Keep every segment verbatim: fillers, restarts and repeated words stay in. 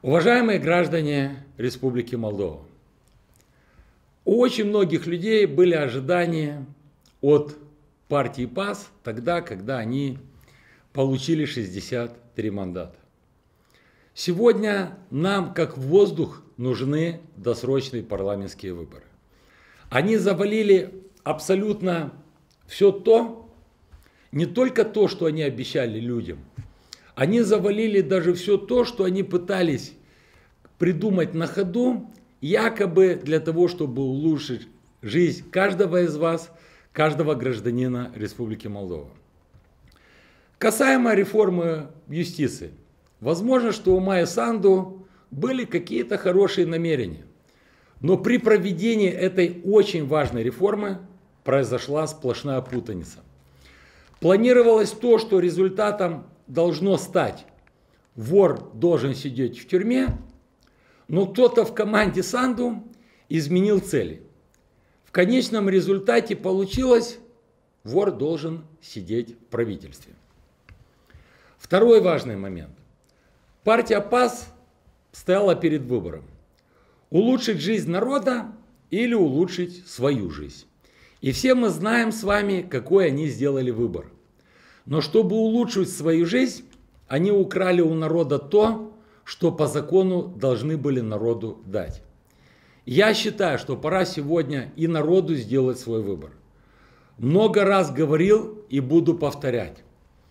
Уважаемые граждане Республики Молдова, у очень многих людей были ожидания от партии ПАС тогда, когда они получили шестьдесят три мандата. Сегодня нам, как в воздух, нужны досрочные парламентские выборы. Они завалили абсолютно все то, не только то, что они обещали людям, они завалили даже все то, что они пытались придумать на ходу, якобы для того, чтобы улучшить жизнь каждого из вас, каждого гражданина Республики Молдова. Касаемо реформы юстиции. Возможно, что у Майи Санду были какие-то хорошие намерения, но при проведении этой очень важной реформы произошла сплошная путаница. Планировалось то, что результатом должно стать: вор должен сидеть в тюрьме, но кто-то в команде Санду изменил цели. В конечном результате получилось: вор должен сидеть в правительстве. Второй важный момент. Партия ПАС стояла перед выбором: улучшить жизнь народа или улучшить свою жизнь. И все мы знаем с вами, какой они сделали выбор. Но чтобы улучшить свою жизнь, они украли у народа то, что по закону должны были народу дать. Я считаю, что пора сегодня и народу сделать свой выбор. Много раз говорил и буду повторять.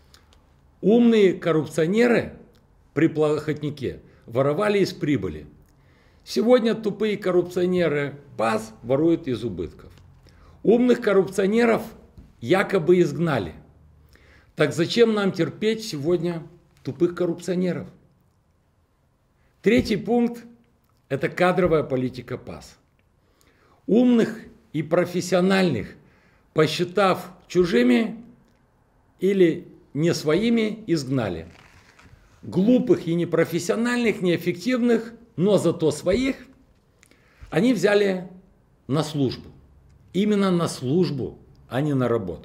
Умные коррупционеры при плохотнике воровали из прибыли. Сегодня тупые коррупционеры ПАС воруют из убытков. Умных коррупционеров якобы изгнали. Так зачем нам терпеть сегодня тупых коррупционеров? Третий пункт – это кадровая политика ПАС. Умных и профессиональных, посчитав чужими или не своими, изгнали. Глупых и непрофессиональных, неэффективных, но зато своих, они взяли на службу. Именно на службу, а не на работу.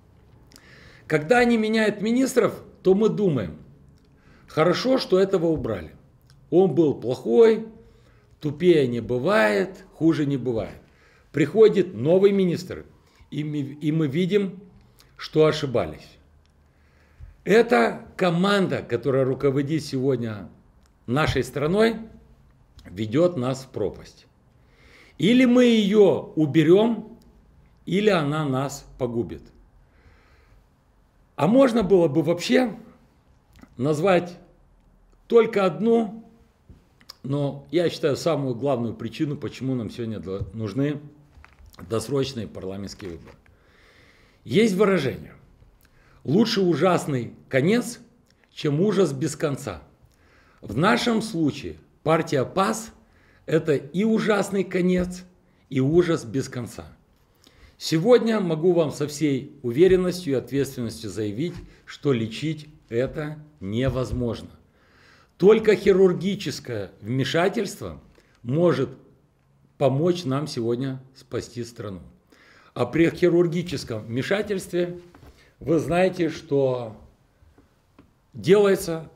Когда они меняют министров, то мы думаем: хорошо, что этого убрали. Он был плохой, тупее не бывает, хуже не бывает. Приходит новый министр, и мы, и мы видим, что ошибались. Эта команда, которая руководит сегодня нашей страной, ведет нас в пропасть. Или мы ее уберем, или она нас погубит. А можно было бы вообще назвать только одну, но я считаю самую главную причину, почему нам сегодня нужны досрочные парламентские выборы. Есть выражение: лучше ужасный конец, чем ужас без конца. В нашем случае партия ПАС – это и ужасный конец, и ужас без конца. Сегодня могу вам со всей уверенностью и ответственностью заявить, что лечить это невозможно. Только хирургическое вмешательство может помочь нам сегодня спасти страну. А при хирургическом вмешательстве вы знаете, что делается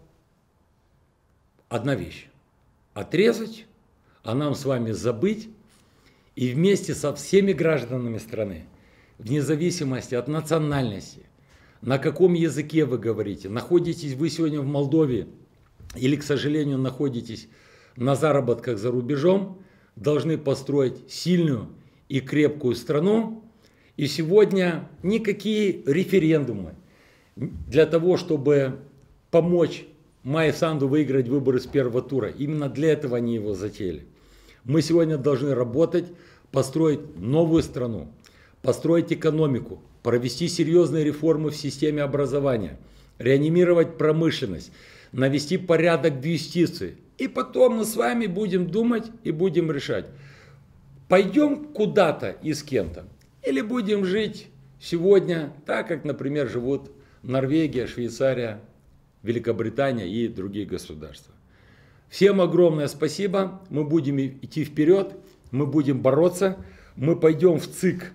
одна вещь: отрезать, а нам с вами забыть, и вместе со всеми гражданами страны, вне зависимости от национальности, на каком языке вы говорите, находитесь вы сегодня в Молдове или, к сожалению, находитесь на заработках за рубежом, должны построить сильную и крепкую страну. И сегодня никакие референдумы для того, чтобы помочь Майе Санду выиграть выборы с первого тура, именно для этого они его затеяли. Мы сегодня должны работать, построить новую страну, построить экономику, провести серьезные реформы в системе образования, реанимировать промышленность, навести порядок в юстиции. И потом мы с вами будем думать и будем решать, пойдем куда-то и с кем-то, или будем жить сегодня так, как, например, живут Норвегия, Швейцария, Великобритания и другие государства. Всем огромное спасибо. Мы будем идти вперед, мы будем бороться, мы пойдем в ЦИК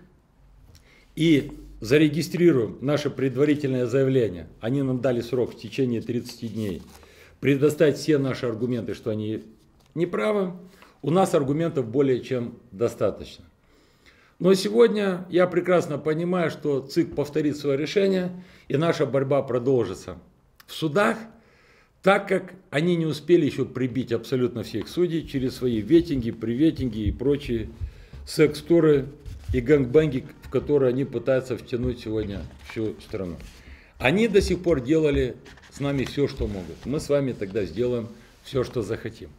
и зарегистрируем наше предварительное заявление. Они нам дали срок в течение тридцати дней предоставить все наши аргументы, что они неправы. У нас аргументов более чем достаточно. Но сегодня я прекрасно понимаю, что ЦИК повторит свое решение, и наша борьба продолжится в судах, так как они не успели еще прибить абсолютно всех судей через свои ветинги, приветинги и прочие секс-туры и гэнгбэнги, в которые они пытаются втянуть сегодня всю страну. Они до сих пор делали с нами все, что могут. Мы с вами тогда сделаем все, что захотим.